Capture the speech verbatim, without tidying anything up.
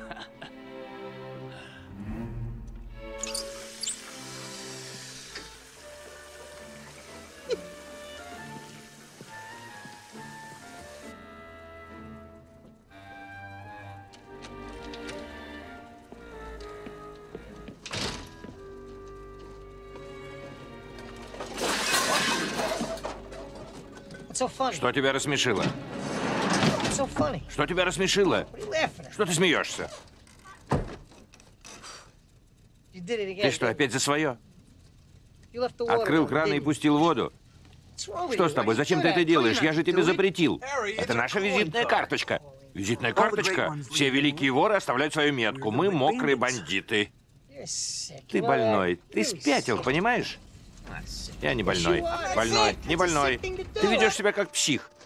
Что тебя рассмешило? Что тебя рассмешило? Что ты смеешься? Ты что, опять за свое? Открыл краны и пустил воду. Что с тобой? Зачем ты это делаешь? Я же тебе запретил. Это наша визитная карточка. Визитная карточка? Все великие воры оставляют свою метку. Мы мокрые бандиты. Ты больной. Ты спятил, понимаешь? Я не больной. Больной. Не больной. Ты ведешь себя как псих.